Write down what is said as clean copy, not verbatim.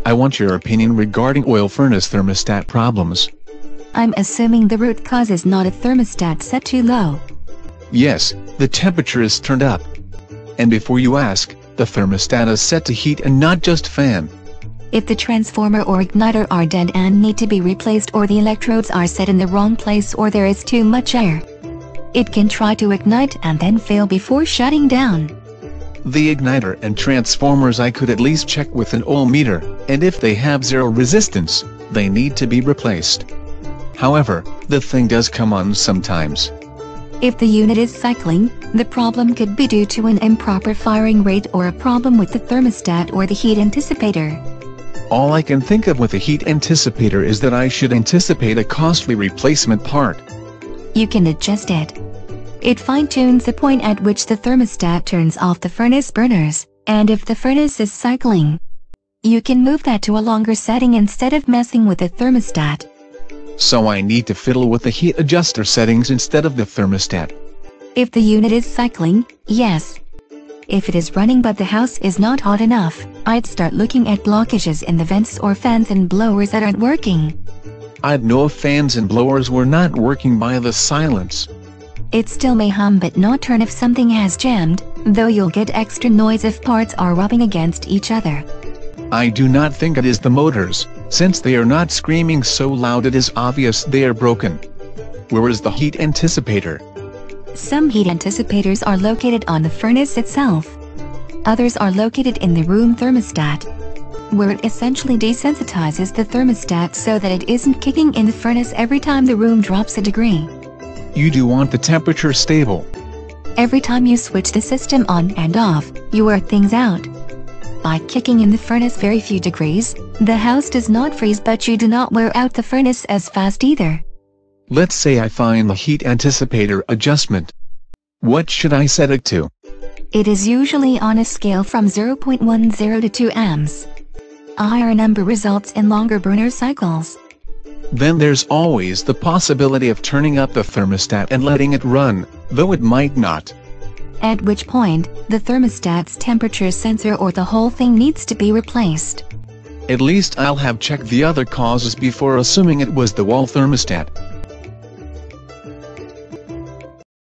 I want your opinion regarding oil furnace thermostat problems. I'm assuming the root cause is not a thermostat set too low. Yes, the temperature is turned up. And before you ask, the thermostat is set to heat and not just fan. If the transformer or igniter are dead and need to be replaced, or the electrodes are set in the wrong place, or there is too much air, it can try to ignite and then fail before shutting down. The igniter and transformers I could at least check with an oil meter, and if they have zero resistance, they need to be replaced. However, the thing does come on sometimes. If the unit is cycling, the problem could be due to an improper firing rate or a problem with the thermostat or the heat anticipator. All I can think of with the heat anticipator is that I should anticipate a costly replacement part. You can adjust it. It fine-tunes the point at which the thermostat turns off the furnace burners, and if the furnace is cycling, you can move that to a longer setting instead of messing with the thermostat. So I need to fiddle with the heat adjuster settings instead of the thermostat. If the unit is cycling, yes. If it is running but the house is not hot enough, I'd start looking at blockages in the vents or fans and blowers that aren't working. I'd know if fans and blowers were not working by the silence. It still may hum but not turn if something has jammed, though you'll get extra noise if parts are rubbing against each other. I do not think it is the motors, since they are not screaming so loud it is obvious they are broken. Where is the heat anticipator? Some heat anticipators are located on the furnace itself. Others are located in the room thermostat, where it essentially desensitizes the thermostat so that it isn't kicking in the furnace every time the room drops a degree. You do want the temperature stable. Every time you switch the system on and off, you wear things out. By kicking in the furnace very few degrees, the house does not freeze, but you do not wear out the furnace as fast either. Let's say I find the heat anticipator adjustment. What should I set it to? It is usually on a scale from 0.10 to 2 amps. A higher number results in longer burner cycles. Then there's always the possibility of turning up the thermostat and letting it run, though it might not. At which point, the thermostat's temperature sensor or the whole thing needs to be replaced. At least I'll have checked the other causes before assuming it was the wall thermostat.